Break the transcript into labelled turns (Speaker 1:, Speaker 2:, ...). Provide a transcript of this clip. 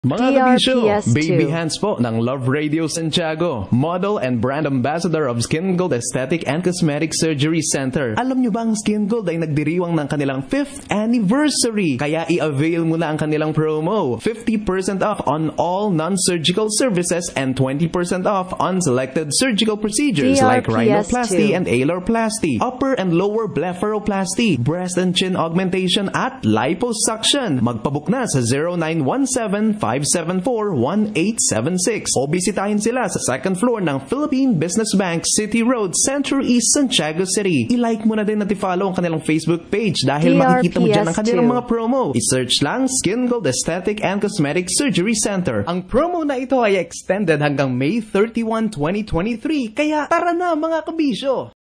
Speaker 1: Mga kabisyo,
Speaker 2: DRPS
Speaker 1: Baby Hands po ng Love Radio Santiago, model and brand ambassador of SkinGold Aesthetic and Cosmetic Surgery Center. Alam nyo ba ang SkinGold ay nagdiriwang ng kanilang 5th anniversary? Kaya i-avail mo na ang kanilang promo. 50% off on all non-surgical services and 20% off on selected surgical procedures like rhinoplasty and alorplasty, upper and lower blepharoplasty, breast and chin augmentation at liposuction. Magpabook na sa 0917-574-1876 o bisitahin sila sa second floor ng Philippine Business Bank, City Road, Central East, Santiago City. I-like mo na din at i-follow ang kanilang Facebook page dahil makikita mo dyan ang kanilang mga promo. I-search lang SkinGold Aesthetic and Cosmetic Surgery Center. Ang promo na ito ay extended hanggang May 31, 2023, kaya tara na mga kabisyo!